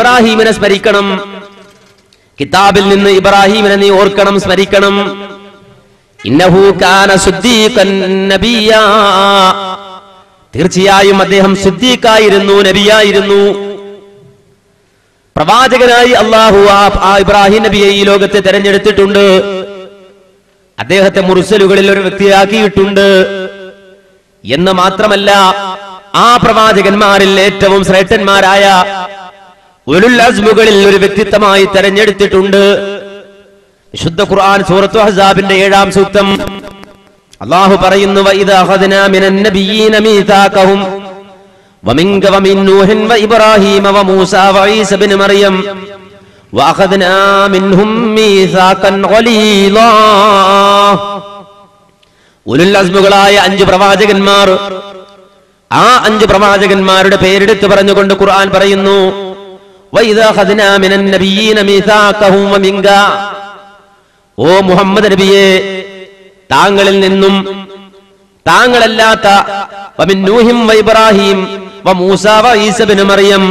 ഇബ്രാഹീമിനെ സ്മരിക്കണം. കിതാബിൽ നിന്ന് ഇബ്രാഹീമിനെ നീ ഓർക്കണം, സ്മരിക്കണം. ഇന്നഹു കാന സിദ്ദീഖൻ നബിയ്യാ, തീർച്ചയായും അദ്ദേഹം സിദ്ദീഖായിരുന്നു, നബിയായിരുന്നു, പ്രവാചകനായി അല്ലാഹു ആ ഇബ്രാഹിം നബിയെ ഈ ലോകത്തെ തെരഞ്ഞെടുത്തിട്ടുണ്ട്. അദ്ദേഹത്തെ മുർസലുകളിൽ ഒരു വ്യക്തിയാക്കിയിട്ടുണ്ട് എന്ന് മാത്രമല്ല, ആ പ്രവാചകന്മാരിൽ ഏറ്റവും ശ്രേഷ്ഠന്മാരായ ഉലുൽ അസ്മുകളിൽ ഒരു വ്യക്തിത്വമായി തെരഞ്ഞെടുത്തിട്ടുണ്ട്. വിശുദ്ധ ഖുർആൻ സൂറത്തു അഹ്സാബിന്റെ 7-ാം സൂക്തം അല്ലാഹു പറയുന്നു, വഇദാ അഖദ്നാ മിനൻ നബിയ്യീന മീസാഖഹും വമിൻക വമിൻ നൂഹിൻ വഇബ്രാഹീമ വമൂസാ വഈസ ഇബ്നു മറിയം വഅഖദ്നാ മിൻഹും മീസാഖൻ ഗലീളാ. ഉലുൽ അസ്മുകളായ 5 പ്രവാചകന്മാർ, ആ 5 പ്രവാചകന്മാരുടെ പേരെടുത്ത് പറഞ്ഞുകൊണ്ട് ഖുർആൻ പറയുന്നു, വഇദാ അഖദ്നാ മിനൻ നബിയ്യീന മീസാഖഹും വമിൻക, ഓ മുഹമ്മദ് നബിയെ, താങ്കളിൽ നിന്നും താങ്കളല്ലാത്ത വമിൻ നൂഹിം വഇബ്രാഹീം വമൂസാ വഈസ ഇബ്നു മറിയം,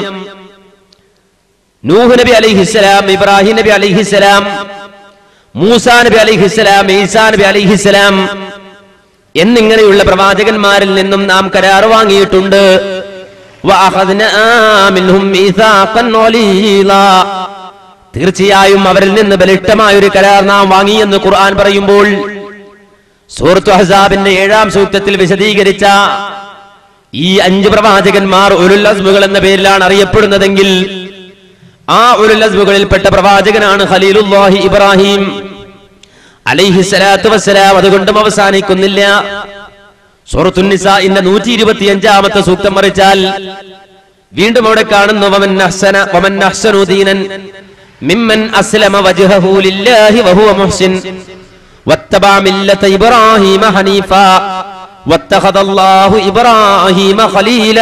നൂഹ് നബി അലൈഹിസ്സലാം, ഇബ്രാഹിം നബി അലൈഹിസ്സലാം, മൂസാ നബി അലൈഹിസ്സലാം, ഈസാ നബി അലൈഹിസ്സലാം എന്നിങ്ങനെയുള്ള പ്രവാചകന്മാരിൽ നിന്നും നാം കരാർ വാങ്ങിയിട്ടുണ്ട്. വഅഖദ്നാ മിൻഹും മീസാഖൻ ഗലീളാ, തീർച്ചയായും അവരിൽ നിന്ന് ബലിഷ്ഠമായ ഒരു കരാർ നാം വാങ്ങിയെന്ന് ഖുർആൻ പറയുമ്പോൾ സൂറത്തു അഹ്സാബിന്റെ 7-ാം സൂക്തത്തിൽ വിശദീകരിച്ച ഈ 5 പ്രവാചകന്മാർ ഉലുൽ അസ്മുകൾ എന്ന പേരിലാണ് അറിയപ്പെടുന്നതെങ്കിൽ ആ ഉലുൽ അസ്മുകളിൽപ്പെട്ട പ്രവാചകനാണ് ഖലീലുല്ലാഹി ഇബ്രാഹിം അലൈഹിസ്സലാത്തു വസ്സലാം. അതുകൊണ്ടും അവസാനിക്കുന്നില്ല. സൂറത്തുൻ നിസാഇന്റെ 125-ാമത്തെ സൂക്തം മറിച്ചാൽ വീണ്ടും അവിടെ കാണുന്നു, വമൻ അഹ്സനു ദീനൻ മിമ്മൻ അസ്ലമ വജ്ഹഹു ലില്ലാഹി വഹുവ മുഹ്സിൻ വത്തബഅ മില്ലത ഇബ്രാഹീമ ഹനീഫാ വത്തഖദല്ലാഹു ഇബ്രാഹീമ ഖലീലാ.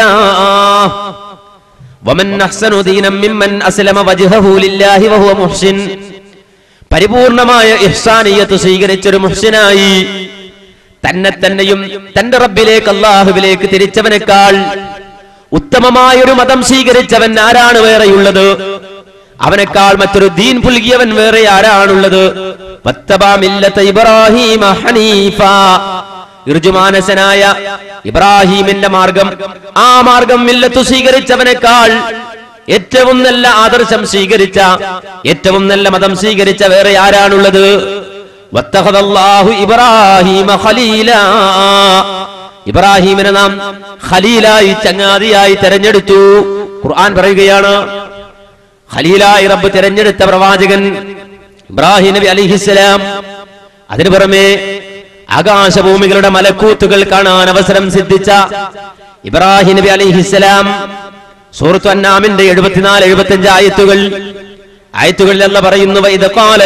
വമൻ അഹ്സനു ദീനൻ മിമ്മൻ അസ്ലമ വജ്ഹഹു ലില്ലാഹി വഹുവ മുഹ്സിൻ, പരിപൂർണമായ ഇഹ്സാനിയത്ത് സ്വീകരിച്ചൊരു മുഹ്സിനായി തന്നെയും തന്റെ റബ്ബിലേക്ക് അല്ലാഹുവിലേക്ക് തിരിച്ചവനേക്കാൾ ഉത്തമമായൊരു മതം സ്വീകരിച്ചവൻ ആരാണ് വേറെയുള്ളത്? അവനേക്കാൾ മറ്റൊരു ദീൻ പുൽകിയവൻ വേറെ ആരാണുള്ളത്? വത്തബഅ മില്ലത ഇബ്രാഹീമ ഹനീഫാ, ഇർജുമാനസനായ ഇബ്രാഹീമിന്റെ മാർഗം, ആ മാർഗം മില്ലത്ത് സ്വീകരിച്ചവനേക്കാൾ ഏറ്റവും നല്ല ആദർശം സ്വീകരിച്ച, ഏറ്റവും നല്ല മതം സ്വീകരിച്ച വേറെ ആരാണുള്ളത്? വത്തഖദല്ലാഹു ഇബ്രാഹീമ ഖലീലാ, ഇബ്രാഹീമിനെ നാം ഖലീലായി, ചങ്ങാതിയായി തെരഞ്ഞെടുത്തു. ഖുർആൻ പറയുകയാണ്, ഖലീലായി റബ്ബ് തെരഞ്ഞെടുത്ത പ്രവാചകൻ ഇബ്രാഹിം നബി അലൈഹിസ്സലാം. അതിനു പുറമെ ആകാശഭൂമികളുടെ മലക്കൂത്തുകൾ കാണാൻ അവസരം സിദ്ധിച്ച ഇബ്രാഹിം നബി അലൈഹിസ്സലാം സൂറത്തു അന്നാമിന്റെ 74-75 ആയത്തുകളിൽ അല്ലാഹു പറയുന്നു, വഇദ ഖാല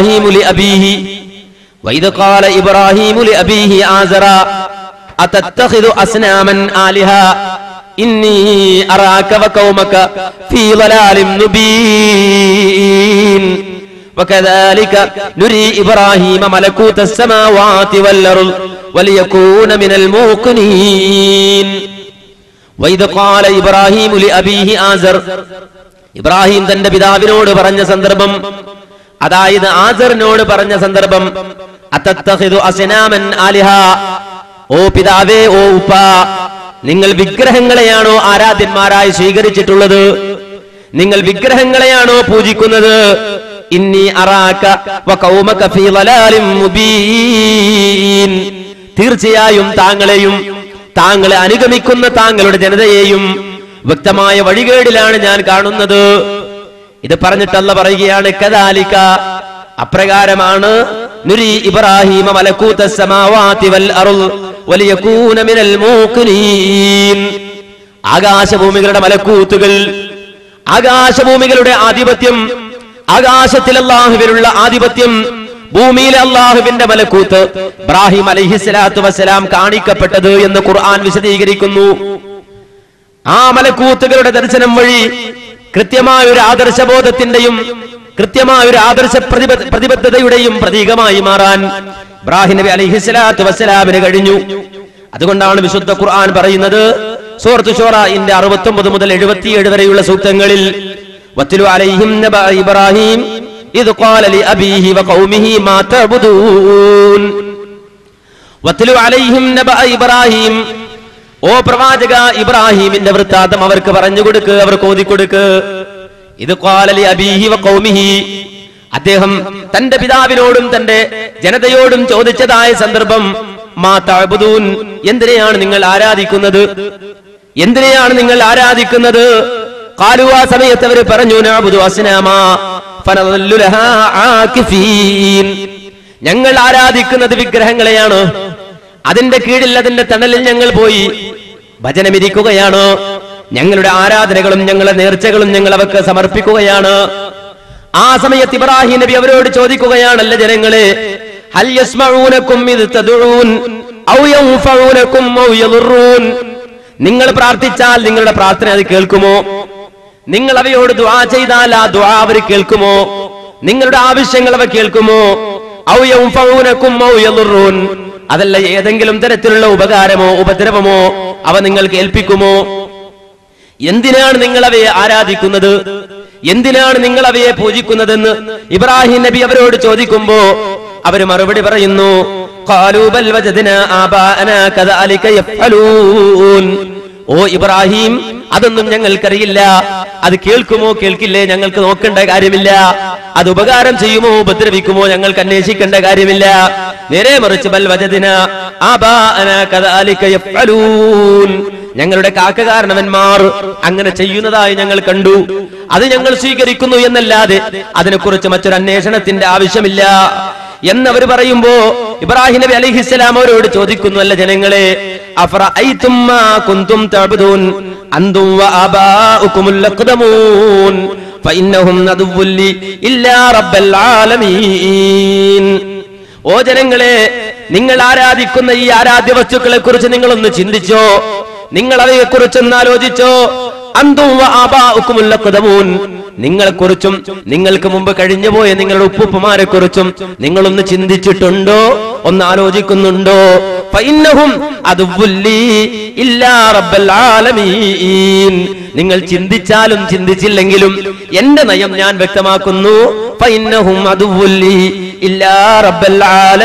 ഇബ്രാഹീമു ലിഅബീഹി ആസറ അതത്തഖിദു അസ്നാമൻ ആലിഹ ഇന്നി അറാക വഖൗമക ഫീ ളലാലിൻ മുബീൻ വകദാലിക നുരി ഇബ്രാഹീമ മലകൂതസ് സമാവാതി വൽ അർദ് വലിയകൂന മിനൽ മൂഖിനീൻ. വഇദ ഖാല ഇബ്രാഹീമു ലിഅബീഹി ആസർ, ഇബ്രാഹിം തന്റെ പിതാവിനോട് പറഞ്ഞ സന്ദർഭം, അതായത് ആസറിനോട് പറഞ്ഞ സന്ദർഭം, അതത്തഖിദു അസ്നാമൻ ആലിഹ, ഓ പിതാവേ, ഓ ഉപ്പ, നിങ്ങൾ വിഗ്രഹങ്ങളെയാണോ ആരാധ്യന്മാരായി സ്വീകരിച്ചിട്ടുള്ളത്? നിങ്ങൾ വിഗ്രഹങ്ങളെയാണോ പൂജിക്കുന്നത്? ഇന്നി അറാക വഖൗമക ഫീ ളലാലിൻ മുബീൻ, തീർച്ചയായും താങ്കളെയും താങ്കളെ അനുഗമിക്കുന്ന താങ്കളുടെ ജനതയെയും വ്യക്തമായ വഴികേടിലാണ് ഞാൻ കാണുന്നത്. ഇത് പറഞ്ഞിട്ട് അല്ലാഹു പറയുകയാണ്, കദാലിക, അപ്രകാരമാണ്, നുരി ഇബ്രാഹീമ മലകൂതസ് സമാവാതി വൽ അർദ് വലിയകൂന മിനൽ മൂഖിനീൻ, ആകാശഭൂമികളുടെ മലക്കൂത്തുകൾ, ആകാശഭൂമികളുടെ ആധിപത്യം, ആകാശത്തിൽ അല്ലാഹുവിനുള്ള ആധിപത്യം, ഭൂമിയിലെ അല്ലാഹുവിന്റെ മലക്കൂത്ത് ഇബ്രാഹിം അലൈഹിസ്സലാത്തു വസ്സലാം കാണിക്കപ്പെട്ടത് എന്ന് ഖുർആൻ വിശദീകരിക്കുന്നു. ആ മലക്കൂത്തുകളുടെ ദർശനം വഴി കൃത്യമായ ഒരു ആദർശബോധത്തിന്റെയും കൃത്യമായ ഒരു ആദർശ പ്രതിബദ്ധതയുടെയും പ്രതീകമായി മാറാൻ ഇബ്രാഹിം നബി അലൈഹിസ്സലാത്തു വസ്സലാമിന് കഴിഞ്ഞു. അതുകൊണ്ടാണ് വിശുദ്ധ ഖുർആൻ പറയുന്നത്, സൂറത്ത് ശൂറാഇന്റെ 69 മുതൽ 77 വരെയുള്ള സൂക്തങ്ങളിൽ, വത്ലു അലൈഹിം നബഅ ഇബ്രാഹിം ഇദ് ഖാല ലിഅബീഹി വഖൗമിഹി മാ തഅബുദൂൻ. വത്ലു അലൈഹിം നബഅ ഇബ്രാഹിം, ഓ പ്രവാചക ഇബ്രാഹിമിന്റെ വൃത്താന്തം അവർക്ക് പറഞ്ഞു കൊടുക്ക്, അവർക്ക് ഓതിക്കൊടുക്ക്. ഇദ് ഖാല ലിഅബീഹി വഖൗമിഹി, അദ്ദേഹം തന്റെ പിതാവിനോടും തന്റെ ജനതയോടും ചോദിച്ചതായ സന്ദർഭം, മാ തഅബുദൂൻ, എന്തിനെയാണ് നിങ്ങൾ ആരാധിക്കുന്നത്, എന്തിനെയാണ് നിങ്ങൾ ആരാധിക്കുന്നത്? ഖാലു, ആ സമയത്ത് അവർ പറഞ്ഞു, നഅബുദു അസ്നാമാ ഫനദല്ലു ലഹാ ആകിഫീൻ, ഞങ്ങൾ ആരാധിക്കുന്നത് വിഗ്രഹങ്ങളെയാണ്, അതിന്റെ കീഴിൽ അതിന്റെ തണലിൽ ഞങ്ങൾ പോയി ഭജനമിരിക്കുകയാണ്, ഞങ്ങളുടെ ആരാധനകളും ഞങ്ങളുടെ നേർച്ചകളും ഞങ്ങൾ അവർക്ക് സമർപ്പിക്കുകയാണ്. ആ സമയത്ത് ഇബ്രാഹിം നബി അവരോട് ചോദിക്കുകയാണല്ല ജനങ്ങളെ, ഹൽ യസ്മഊനകും ഇദ് തദഊൻ ഔ യൻഫഊനകും ഔ യദുറൂൻ, നിങ്ങൾ പ്രാർത്ഥിച്ചാൽ നിങ്ങളുടെ പ്രാർത്ഥന അത് കേൾക്കുമോ? നിങ്ങൾ അവയോട് ദുആ ചെയ്താൽ ആ ദുആ അവർ കേൾക്കുമോ? നിങ്ങളുടെ ആവശ്യങ്ങൾ അവ കേൾക്കുമോ? ഔ യൻഫഊനകും ഔ യദുറൂൻ, അതല്ല ഏതെങ്കിലും തരത്തിലുള്ള ഉപകാരമോ ഉപദ്രവമോ അവ നിങ്ങൾ കേൾപ്പിക്കുമോ? എന്തിനാണ് നിങ്ങൾ അവയെ ആരാധിക്കുന്നത്, എന്തിനാണ് നിങ്ങൾ അവയെ പൂജിക്കുന്നതെന്ന് ഇബ്രാഹിം നബി അവരോട് ചോദിക്കുമ്പോ അവർ മറുപടി പറയുന്നു, ഖാലൂ ബൽ വജദ്നാ ആബാഅനാ കദാലിക യഫ്അലൂൻ. ഓ ഇബ്രാഹിം, അതൊന്നും ഞങ്ങൾക്കറിയില്ല, അത് കേൾക്കുമോ കേൾക്കില്ലേ ഞങ്ങൾക്ക് നോക്കേണ്ട കാര്യമില്ല, അത് ഉപകാരം ചെയ്യുമോ ഉപദ്രവിക്കുമോ ഞങ്ങൾക്ക് അന്വേഷിക്കേണ്ട കാര്യമില്ല. നേരെ മറിച്ച് ബൽ വജദ്നാ ആബാഅനാ കദാലിക യഫ്അലൂൻ, ഞങ്ങളുടെ കാക്കകാരണവന്മാർ അങ്ങനെ ചെയ്യുന്നതായി ഞങ്ങൾ കണ്ടു, അത് ഞങ്ങൾ സ്വീകരിക്കുന്നു എന്നല്ലാതെ അതിനെക്കുറിച്ച് മറ്റൊരു അന്വേഷണത്തിന്റെ ആവശ്യമില്ല എന്നവർ പറയുമ്പോ ഇബ്രാഹിം നബി അലൈഹിസ്സലാം അവരോട് ചോദിക്കുന്നു, അല്ല ജനങ്ങളെ, അഫറഅയ്തും മാ കുൻതും തഅബുദൂൻ അൻതും വആബാഉകുമുൽ അഖ്ദമൂൻ ഫഇന്നഹും നദുവ്വുൽ ലി ഇല്ലാ റബ്ബൽ ആലമീൻ. ഓ ജനങ്ങളെ, നിങ്ങൾ ആരാധിക്കുന്ന ഈ ആരാധ്യ വസ്തുക്കളെ കുറിച്ച് നിങ്ങളൊന്ന് ചിന്തിച്ചോ, നിങ്ങൾ അവയെ കുറിച്ചൊന്ന് ആലോചിച്ചോ. അൻതും വആബാഉകുമുൽ അഖ്ദമൂൻ, നിങ്ങളെക്കുറിച്ചും നിങ്ങൾക്ക് മുമ്പ് കഴിഞ്ഞുപോയ നിങ്ങളുടെ ഉപ്പുപ്പമാരെ കുറിച്ചും നിങ്ങളൊന്ന് ചിന്തിച്ചിട്ടുണ്ടോ, ഒന്ന് ആലോചിക്കുന്നുണ്ടോ? ഫഇന്നഹും അദുവ്വുൽ ലി ഇല്ലാ റബ്ബൽ ആലമീൻ, നിങ്ങൾ ചിന്തിച്ചാലും ചിന്തിച്ചില്ലെങ്കിലും എന്റെ നയം ഞാൻ വ്യക്തമാക്കുന്നു. ഫഇന്നഹും അദുവ്വുൽ ലി ഇല്ലാ റബ്ബൽ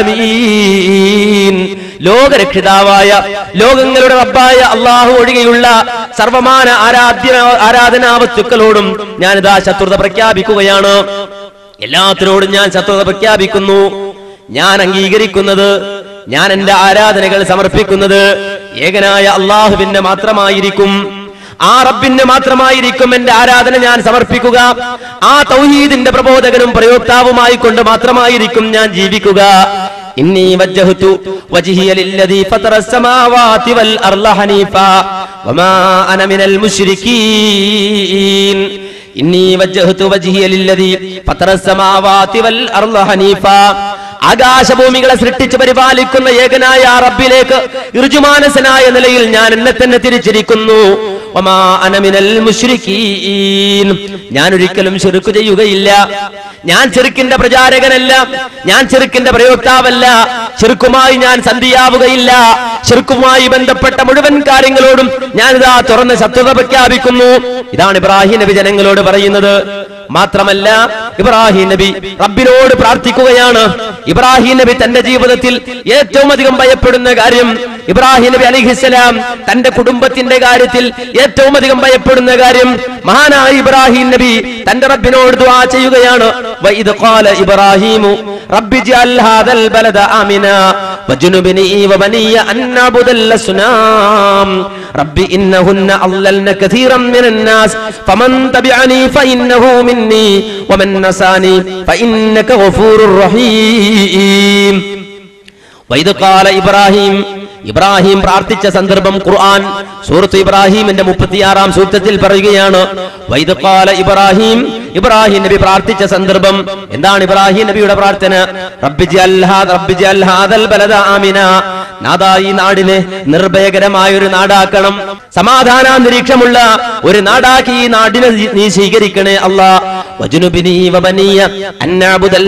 ആലമീൻ, ലോകരക്ഷിതാവായ ലോകങ്ങളുടെ റബ്ബായ അല്ലാഹു ഒഴികെയുള്ള സർവമാന ആരാധനാ വസ്തുക്കളോടും ഞാനിതാ ശത്രുത പ്രഖ്യാപിക്കുകയാണ്. എല്ലാത്തിനോടും ഞാൻ ശത്രുത പ്രഖ്യാപിക്കുന്നു. ഞാൻ അംഗീകരിക്കുന്നത്, ഞാൻ എന്റെ ആരാധനകൾ സമർപ്പിക്കുന്നത് ഏകനായ അല്ലാഹുവിന് മാത്രമായിരിക്കും. ആ റബ്ബിന് മാത്രമായിരിക്കും എന്റെ ആരാധന ഞാൻ സമർപ്പിക്കുക. ആ തൗഹീദിന്റെ പ്രബോധകനും പ്രയോക്താവുമായി കൊണ്ട് മാത്രമായിരിക്കും ഞാൻ ജീവിക്കുക. ഇന്നി വജ്ജഹ്തു വജ്ഹിയ ലില്ലദീ ഫതറസ് സമാവാതി വൽ അർള ഹനീഫാ വമാ അന മിനൽ മുശ്രികീൻ. ഇന്നി വജ്ജഹ്തു വജ്ഹിയ ലില്ലദീ ഫതറസ് സമാവാതി വൽ അർള ഹനീഫാ, ആകാശഭൂമികളെ സൃഷ്ടിച്ച് പരിപാലിക്കുന്ന ഏകനായ ആ റബ്ബിലേക്ക് ഋജുമാനസനായ നിലയിൽ ഞാൻ എന്നെ തന്നെ തിരിച്ചിരിക്കുന്നു. വമാ അന മിനൽ മുശ്രികീൻ, ഞാൻ ഒരിക്കലും ശിർക്ക് ചെയ്യുകയില്ല. ഞാൻ ശിർക്കിന്റെ പ്രചാരകനല്ല, ഞാൻ ശിർക്കിന്റെ പ്രയോക്താവല്ല. ശിർക്കുമായി ഞാൻ സന്ധിയാവുകയില്ല. ശിർക്കുമായി ബന്ധപ്പെട്ട മുഴുവൻ കാര്യങ്ങളോടും ഞാൻ ഇതാ തുറന്ന് ശത്രുത പ്രഖ്യാപിക്കുന്നു. ഇതാണ് ഇബ്രാഹിം നബി ജനങ്ങളോട് പറയുന്നത്. മാത്രമല്ല ഇബ്രാഹിം നബി റബ്ബിനോട് പ്രാർത്ഥിക്കുകയാണ്. ഇബ്രാഹിം നബി തന്റെ ജീവിതത്തിൽ ഏറ്റവും അധികം ഭയപ്പെടുന്ന കാര്യം, ഇബ്രാഹിം നബി അലൈഹിസ്സലാം തന്റെ കുടുംബത്തിന്റെ കാര്യത്തിൽ ഏറ്റവും അധികം ഭയപ്പെടുന്ന കാര്യം, മഹാനായ ഇബ്രാഹിം നബി തന്റെ റബ്ബിനോട് ദുആ ചെയ്യുകയാണ്. വഇദ് ഖാല ഇബ്രാഹിമു റബ്ബി ജഅൽ ഹാദൽ ബലദ ആമിനാ വജ്നുബ്നി വബനിയ അൻ നഅബുദൽ അസ്നാം റബ്ബി ഇന്നഹുന്ന അളലന കതീറൻ മിനൻ നാസ് ഫമൻ തബിഅനി ഫഇന്നഹു മിന്നി വമൻ നസാനി ഫഇന്നക ഗഫൂറുർ റഹീം. വഇദ് ഖാല ഇബ്രാഹിം, ഇബ്രാഹിം പ്രാർത്ഥിച്ച സന്ദർഭം ഖുർആൻ സൂറത്ത് ഇബ്രാഹിമിന്റെ 36-ാം സൂക്തത്തിൽ പറയുകയാണ്. വഇദ് ഖാല ഇബ്രാഹിം, ഇബ്രാഹിം നബി പ്രാർത്ഥിച്ച സന്ദർഭം എന്താണ്? ഇബ്രാഹിം നബിയുടെ പ്രാർത്ഥന, റബ്ബി ജഅൽ ഹാദൽ ബലദ ആമിനാ, നാദാ ഈ നാടിനെ നിർഭയകരമായ ഒരു നാടാക്കണം, സമാധാനാന്തരീക്ഷമുള്ള ഒരു നാടാക്കി ഈ നാടിനെ നീ സ്വീകരിക്കണേ അല്ലാ. വജ്നുബ്നി വബനിയ അൻ നഅബുദൽ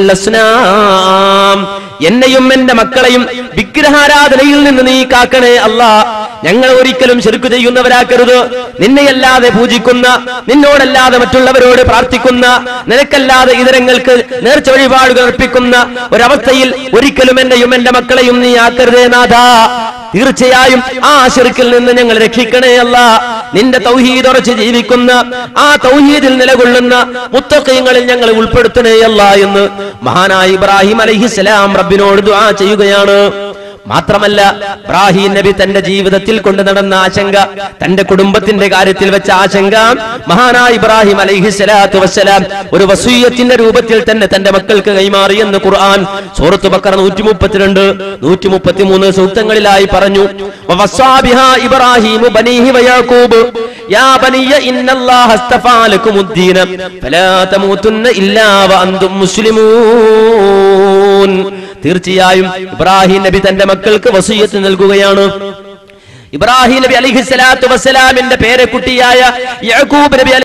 അസ്നാം, എന്നെയും എന്റെ മക്കളെയും വിഗ്രഹാരാധനയിൽ നിന്ന് നീ കാക്കണേ അല്ലാ. ഞങ്ങൾ ഒരിക്കലും ശിർക്ക് ചെയ്യുന്നവരാക്കരുത്. നിന്നെയല്ലാതെ പൂജിക്കുന്ന, നിന്നോടല്ലാതെ മറ്റുള്ളവരോട് പ്രാർത്ഥിക്കുന്ന, നിനക്കല്ലാതെ ഇതരങ്ങൾക്ക് നേർച്ച വഴിപാടുകൾ അർപ്പിക്കുന്ന ഒരവസ്ഥയിൽ ഒരിക്കലും എന്നെയും എന്റെ മക്കളെയും നീ ആക്കരുതേ നാഥാ. തീർച്ചയായും ആ ശിർക്കിൽ നിന്ന് ഞങ്ങൾ രക്ഷിക്കണേ അല്ലാ. നിന്റെ തൗഹീദ് ഉറച്ച് ജീവിക്കുന്ന, ആ തൗഹീദിൽ നിലകൊള്ളുന്ന മുത്തഖീങ്ങളിൽ ഞങ്ങൾ ഉൾപ്പെടുത്തണേ അല്ലാ എന്ന് മഹാനായ ഇബ്രാഹിം അലൈഹിസ്സലാം റബ്ബിനോട് ദുആ ചെയ്യുകയാണ്. മാത്രമല്ല, ഇബ്രാഹിം നബി തന്റെ ജീവിതത്തിൽ കൊണ്ടു നടന്ന ആശങ്ക, തന്റെ കുടുംബത്തിന്റെ കാര്യത്തിൽ വെച്ച ആശങ്ക, മഹാനായ ഇബ്രാഹിം അലൈഹിസ്സലാത്തു വസ്സലാം ഒരു വസീയത്തിന്റെ രൂപത്തിൽ തന്നെ തന്റെ മക്കൾക്ക് കൈമാറി എന്ന് ഖുർആൻ സൂറത്ത് ബഖറ 132, 133 സൂക്തങ്ങളിലായി പറഞ്ഞു. വവസ്സാ ബിഹാ ഇബ്രാഹീമു ബനീഹി വയാഖൂബ് യാ ബനിയ ഇന്നല്ലാഹ അസ്തഫാ ലകുമുദ്ദീന ഫലാ തമൂതുന്ന ഇല്ലാ വഅൻതും മുസ്ലിമൂൻ. തീർച്ചയായും ഇബ്രാഹിം നബി തന്റെ മക്കൾക്ക് വസിയത്ത് നൽകുകയാണ്. ഇബ്രാഹിം നബി അലൈഹിസ്സലാത്തു വസ്സലാമിന്റെ പേരക്കുട്ടിയായ യാഖൂബ് നബി